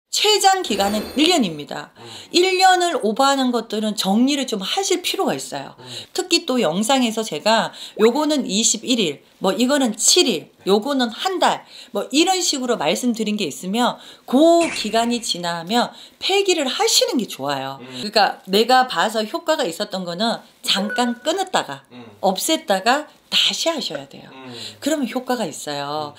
최장 기간은 1년입니다. 1년을 오버하는 것들은 정리를 좀 하실 필요가 있어요. 특히 또 영상에서 제가 요거는 21일, 뭐 이거는 7일, 요거는 한 달, 뭐 이런 식으로 말씀드린 게 있으면 그 기간이 지나면 폐기를 하시는 게 좋아요. 그러니까 내가 봐서 효과가 있었던 거는 잠깐 끊었다가 없앴다가 다시 하셔야 돼요. 그러면 효과가 있어요.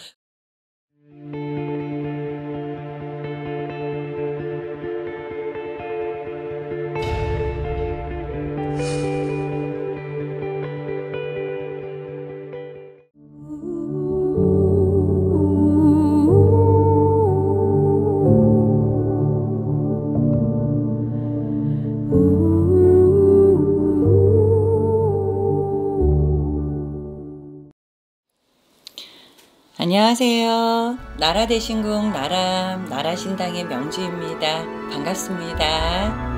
안녕하세요. 나라대신궁 나라신당의 명주입니다. 반갑습니다.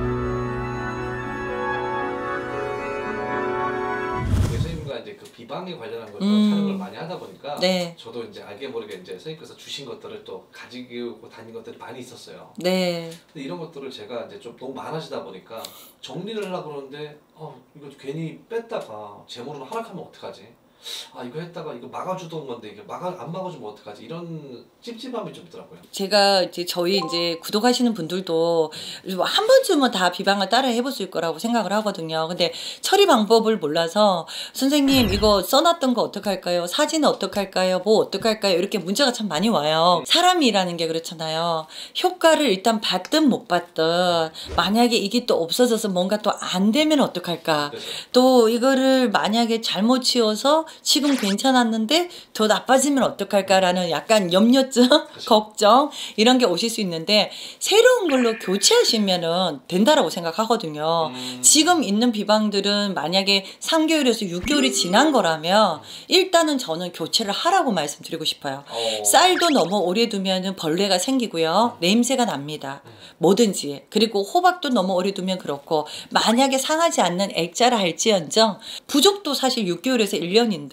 선생님과 이제 그 비방에 관련한 걸 또 촬영을 많이 하다 보니까 네. 저도 이제 알게 모르게 이제 선생님께서 주신 것들을 또 가지고 다닌 것들이 많이 있었어요. 네. 근데 이런 것들을 제가 이제 좀 너무 많아지다 보니까 정리를 하려고 그러는데 이거 괜히 뺐다가 재물로 하락하면 어떡하지? 이거 했다가 이거 막아주던 건데 이게 안 막아주면 어떡하지? 이런 찝찝함이 좀 있더라고요. 제가 이제 저희 이제 구독하시는 분들도 한 번쯤은 다 비방을 따라 해보실 거라고 생각을 하거든요. 근데 처리 방법을 몰라서 선생님 이거 써놨던 거 어떡할까요? 사진은 어떡할까요? 뭐 어떡할까요? 이렇게 문자가 참 많이 와요. 사람이라는 게 그렇잖아요. 효과를 일단 받든 못 받든 만약에 이게 또 없어져서 뭔가 또 안 되면 어떡할까? 또 이거를 만약에 잘못 치워서 지금 괜찮았는데 더 나빠지면 어떡할까라는 약간 염려증, 걱정 이런 게 오실 수 있는데 새로운 걸로 교체하시면은 된다라고 생각하거든요. 지금 있는 비방들은 만약에 3개월에서 6개월이 지난 거라면 일단은 저는 교체를 하라고 말씀드리고 싶어요. 쌀도 너무 오래 두면은 벌레가 생기고요. 냄새가 납니다. 뭐든지. 그리고 호박도 너무 오래 두면 그렇고 만약에 상하지 않는 액자라 할지언정 부족도 사실 6개월에서 1년인데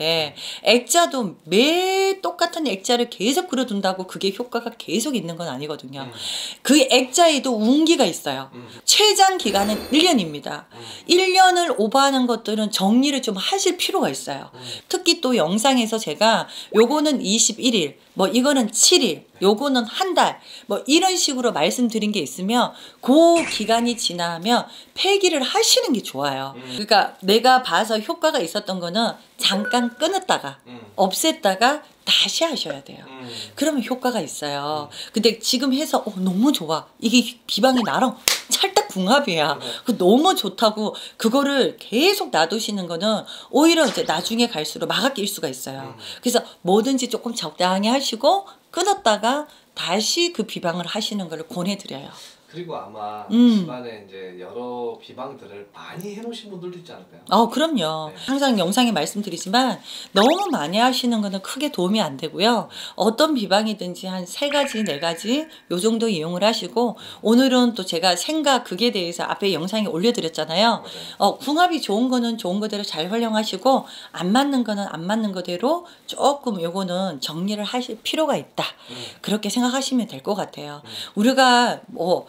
액자도 매 똑같은 액자를 계속 그려둔다고 그게 효과가 계속 있는 건 아니거든요. 그 액자에도 운기가 있어요. 최장 기간은 1년입니다. 1년을 오버하는 것들은 정리를 좀 하실 필요가 있어요. 특히 또 영상에서 제가 요거는 21일, 뭐 이거는 7일, 요거는 한 달, 뭐 이런 식으로 말씀드린 게 있으면 그 기간이 지나면 폐기를 하시는 게 좋아요. 그러니까 내가 봐서 효과가 있었던 거는 잠깐 끊었다가 없앴다가 다시 하셔야 돼요. 그러면 효과가 있어요. 근데 지금 해서 너무 좋아. 이게 비방이 나랑 찰떡궁합이야. 너무 좋다고 그거를 계속 놔두시는 거는 오히려 이제 나중에 갈수록 막아낄 수가 있어요. 그래서 뭐든지 조금 적당히 하시고 끊었다가 다시 그 비방을 하시는 걸 권해드려요. 그리고 아마 집안에 이제 여러 비방들을 많이 해놓으신 분들도 있지 않을까요? 그럼요. 네. 항상 영상에 말씀드리지만 너무 많이 하시는 거는 크게 도움이 안 되고요. 어떤 비방이든지 한 3가지, 4가지 요 정도 이용을 하시고 오늘은 또 제가 생각 극에 대해서 앞에 영상에 올려드렸잖아요. 궁합이 좋은 거는 좋은 거대로 잘 활용하시고 안 맞는 거는 안 맞는 거대로 조금 요거는 정리를 하실 필요가 있다. 그렇게 생각하시면 될 것 같아요. 우리가 뭐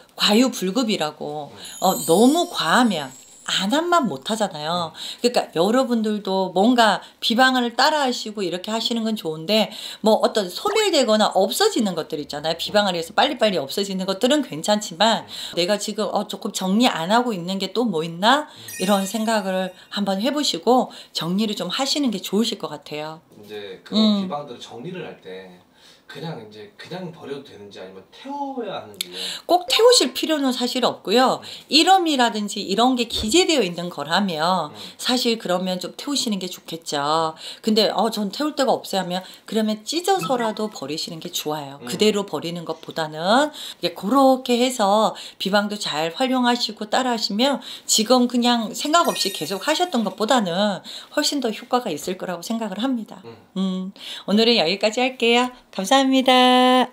과유불급이라고 너무 과하면 안 한 만 못 하잖아요. 그러니까 여러분들도 뭔가 비방을 따라 하시고 이렇게 하시는 건 좋은데 뭐 어떤 소멸되거나 없어지는 것들 있잖아요. 비방을 해서 빨리빨리 없어지는 것들은 괜찮지만 내가 지금 조금 정리 안 하고 있는 게 또 뭐 있나? 이런 생각을 한번 해보시고 정리를 좀 하시는 게 좋으실 것 같아요. 이제 그런 비방들을 정리를 할 때 그냥 버려도 되는지 아니면 태워야 하는지. 꼭 태우실 필요는 사실 없고요. 이름이라든지 이런 게 기재되어 있는 거라면 사실 그러면 좀 태우시는 게 좋겠죠. 근데 전 태울 데가 없어요 하면 그러면 찢어서라도 버리시는 게 좋아요. 그대로 버리는 것보다는 그렇게 해서 비방도 잘 활용하시고 따라 하시면 지금 그냥 생각 없이 계속 하셨던 것보다는 훨씬 더 효과가 있을 거라고 생각을 합니다. 오늘은 여기까지 할게요. 감사합니다.